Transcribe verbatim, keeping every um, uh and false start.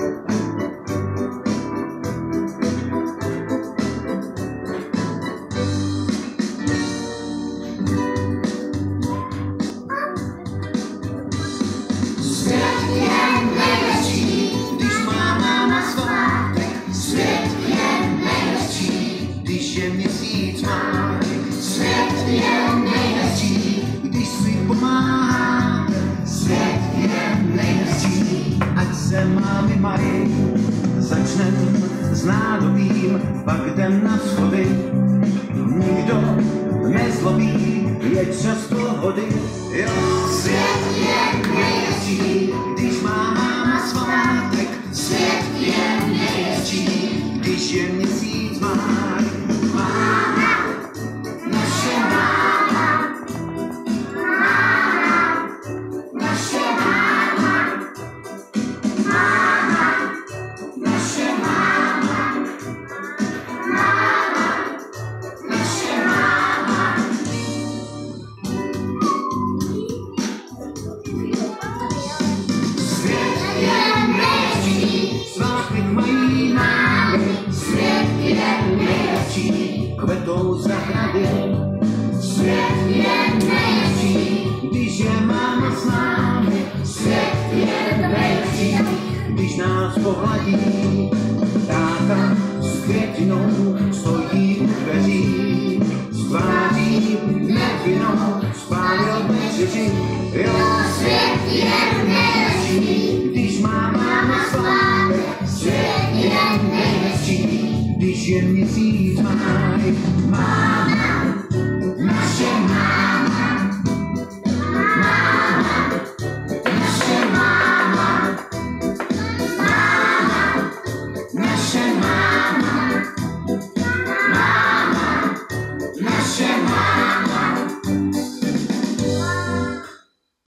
Měsíc má, svět je nejhezčí, když si pomáhá. Svět je nejhezčí, ať se mámy mají. Začnem s nádobím, pak jdem na schody. Nikdo nezlobí, je čas pohody. Jo, svět je nejhezčí, když má máma svátek. Svět je nejhezčí, když je měsíc má. Kvetou zahrady. Svět je nejhezčí, když je máma s námi. Svět je nejhezčí, když nás pohladí. Táta s květinou stojí u dveří, s tváří nevinnou spálil večeři. Jo, svět je nejhezčí, když má máma svátek. Svět je nejhezčí, když je měsíc máj. Máma, naše máma, máma, naše máma, máma, naše máma.